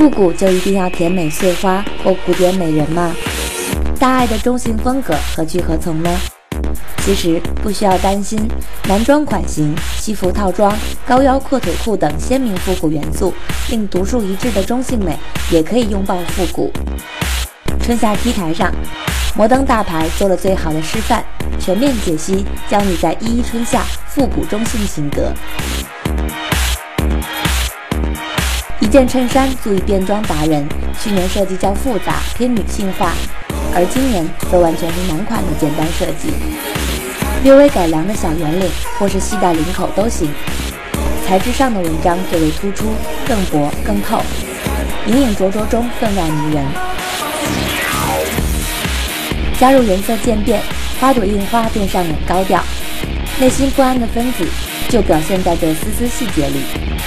复古就一定要甜美碎花或古典美人吗？大爱的中性风格何去何从呢？其实不需要担心，男装款型、西服套装、高腰阔腿裤等鲜明复古元素，令独树一帜的中性美也可以拥抱复古。春夏 T 台上，摩登大牌做了最好的示范，全面解析，教你在一一春夏复古中性型格。一件衬衫足以变装达人，去年设计较复杂偏女性化，而今年则完全是男款的简单设计，略微改良的小圆领或是系带领口都行。材质上的文章最为突出，更薄更透，隐隐灼灼中分外迷人。加入颜色渐变，花朵印花便上演高调，内心不安的分子就表现在这丝丝细节里。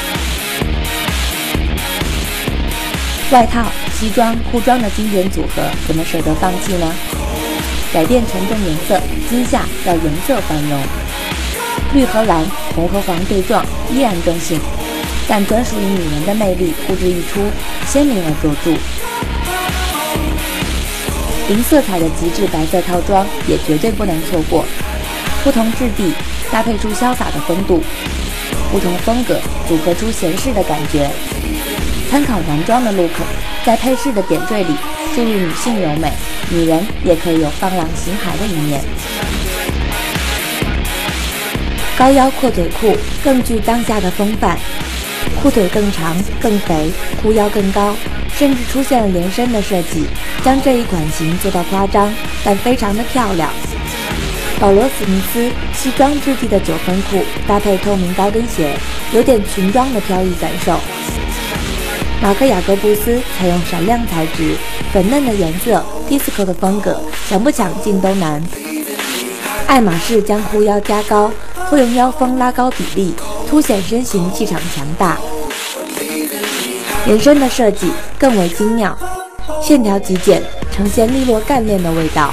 外套、西装、裤装的经典组合，怎么舍得放弃呢？改变沉重颜色，今夏要颜色繁荣。绿和蓝、红和黄对撞，依然中性，但专属于女人的魅力呼之欲出，鲜明而卓著。零色彩的极致白色套装也绝对不能错过，不同质地搭配出潇洒的风度，不同风格组合出闲适的感觉。参考男装的 look， 在配饰的点缀里注入女性柔美，女人也可以有放浪形骸的一面。高腰阔腿裤更具当下的风范，裤腿更长更肥，裤腰更高，甚至出现了连身的设计，将这一款型做到夸张，但非常的漂亮。保罗·史密斯西装质地的9分裤搭配透明高跟鞋，有点裙装的飘逸感受。马克·雅各布斯采用闪亮材质，粉嫩的颜色 ，disco 的风格，想不抢镜都难。爱马仕将裤腰加高，会用腰封拉高比例，凸显身形气场强大。连身的设计更为精妙，线条极简，呈现利落干练的味道。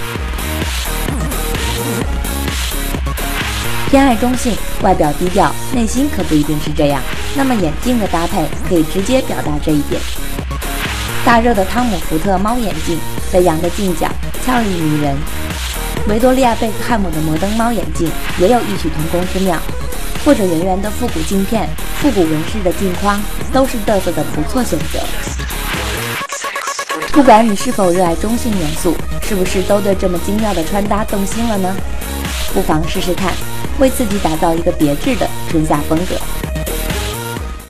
偏爱中性，外表低调，内心可不一定是这样。那么眼镜的搭配可以直接表达这一点。大热的汤姆福特猫眼镜，飞扬的镜角，俏丽迷人。维多利亚贝克汉姆的摩登猫眼镜也有异曲同工之妙，或者圆圆的复古镜片，复古纹饰的镜框，都是嘚瑟的不错选择。不管你是否热爱中性元素，是不是都对这么精妙的穿搭动心了呢？不妨试试看，为自己打造一个别致的春夏风格。